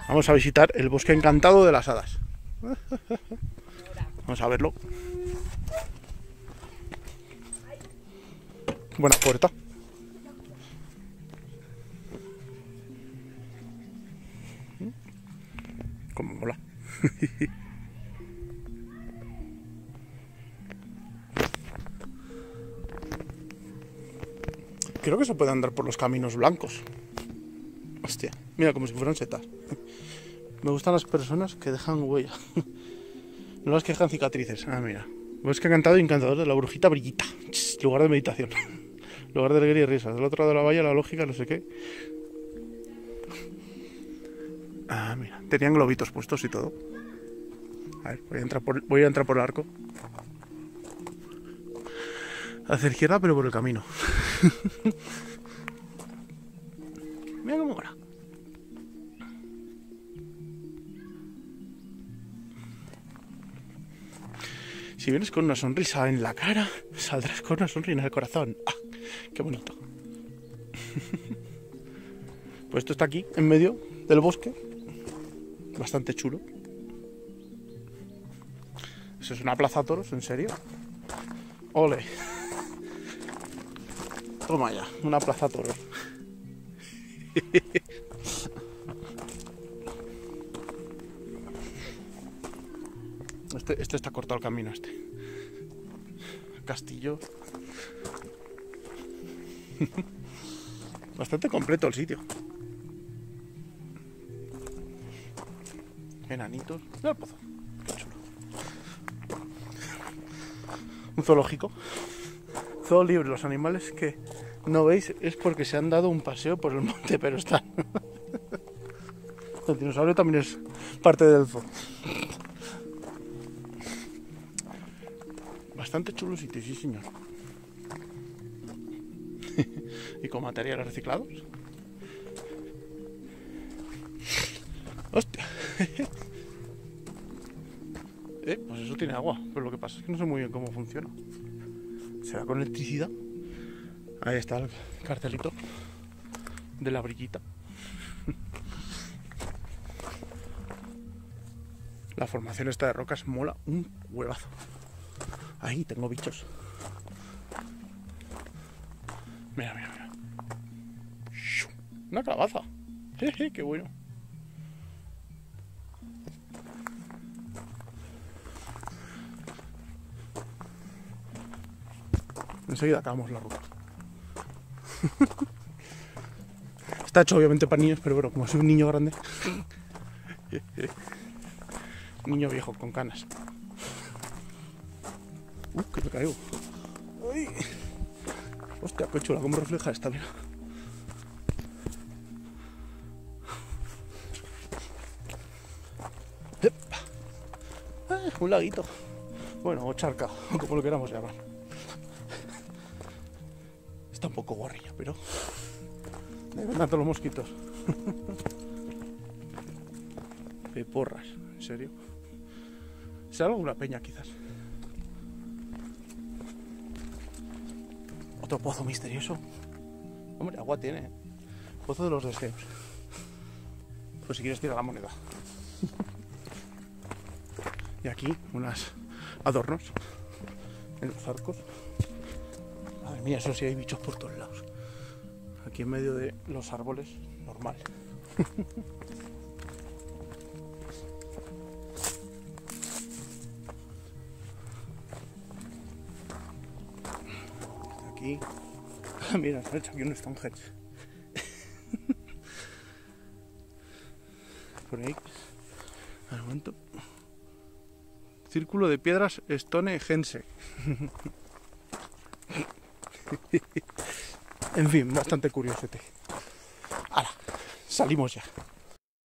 Vamos a visitar el bosque encantado de las hadas. Vamos a verlo. Buena puerta. Como mola. Creo que se puede andar por los caminos blancos. Hostia, mira, como si fueran setas. Me gustan las personas que dejan huella. No las que dejan cicatrices. Ah, mira. Bosque encantado y encantador de la brujita Brillita. Lugar de meditación. Lugar de alegría y risas. Del otro lado de la valla, la lógica, no sé qué. Ah, mira. Tenían globitos puestos y todo. A ver, voy a entrar por el arco. Hacia la izquierda, pero por el camino. Mira cómo mola. Si vienes con una sonrisa en la cara, saldrás con una sonrisa en el corazón. ¡Ah! ¡Qué bonito! Pues esto está aquí, en medio del bosque. Bastante chulo. ¿Eso es una plaza toros? ¿En serio? ¡Ole! Toma ya, una plaza toros. Este está cortado el camino, Castillo. Bastante completo el sitio. Enanitos. Mira el pozo. Qué chulo. Un zoológico. Zoo libre. Los animales que no veis es porque se han dado un paseo por el monte, pero están. El dinosaurio también es parte del zoo. Bastante chulo sitio, sí señor. Y con materiales reciclados. Hostia. Pues eso tiene agua. Pero lo que pasa es que no sé muy bien cómo funciona. ¿Será con electricidad? Ahí está el cartelito de la brillita. La formación esta de rocas mola un huevazo. Ahí tengo bichos. Mira, mira, mira. Una calabaza. Jeje, qué bueno. Enseguida acabamos la ruta. Está hecho obviamente para niños, pero bueno, como soy un niño grande. Niño viejo con canas. Que me caigo. ¡Ay! Hostia, qué chula, cómo refleja esta, mira. Un laguito. Bueno, o charca, como lo queramos llamar. Está un poco guarrilla, pero me ven tanto los mosquitos. Qué porras, en serio. ¿Será alguna peña quizás? Otro pozo misterioso. Hombre, agua tiene. Pozo de los deseos. Pues si quieres tirar la moneda. Y aquí unos adornos en los arcos. Madre mía, eso sí hay bichos por todos lados. Aquí en medio de los árboles, normal. Aquí. Mira, se ha hecho aquí un Stonehenge. Por ahí. Al momento. Círculo de piedras Stonehenge. En fin, bastante curiosete. Ahora, salimos ya.